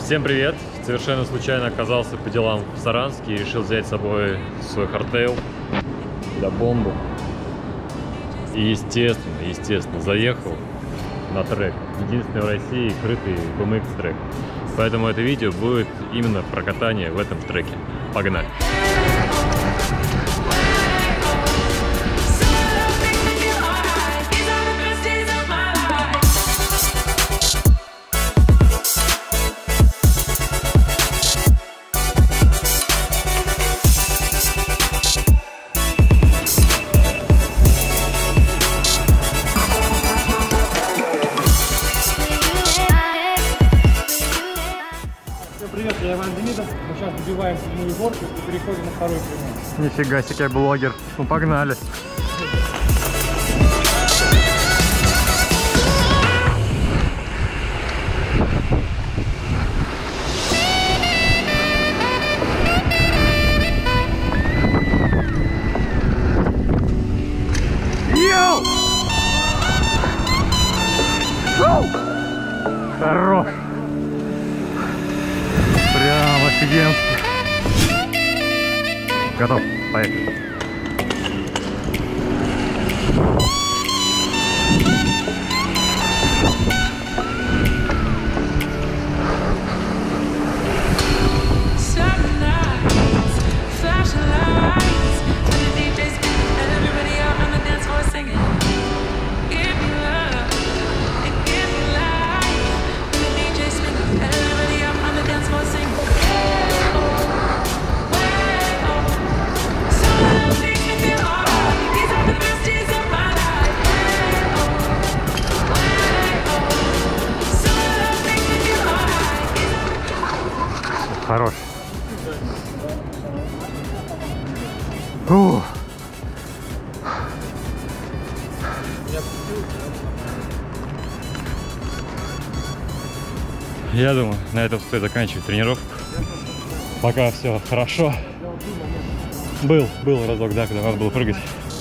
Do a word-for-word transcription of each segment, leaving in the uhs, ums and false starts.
Всем привет! Совершенно случайно оказался по делам в Саранске и решил взять с собой свой хардтейл, да бомбу. И естественно, естественно, заехал на трек. Единственный в России крытый би эм икс трек. Поэтому это видео будет именно про катание в этом треке. Погнали! Привет, я Иван Демидов. Мы сейчас добиваем седьмую горку и переходим на второй прямой. Нифига себе, блогер. Ну погнали. Йоу! Хорош! Прям офигенски. Готов, поехали. Хорош. Фу. Я думаю, на этом стоит заканчивать тренировку. Пока все хорошо. Был, был разок, да, когда надо было прыгать.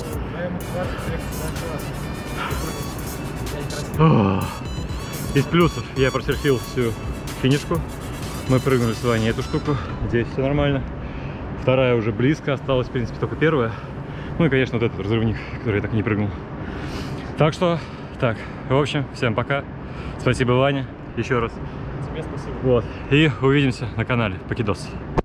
О, из плюсов я просерфил всю финишку. Мы прыгнули с Ваней эту штуку, здесь все нормально. Вторая уже близко, осталась, в принципе, только первая. Ну и, конечно, вот этот разрывник, который я так и не прыгнул. Так что, так, в общем, всем пока. Спасибо, Ваня, еще раз. Тебе спасибо. Вот, и увидимся на канале Покидос.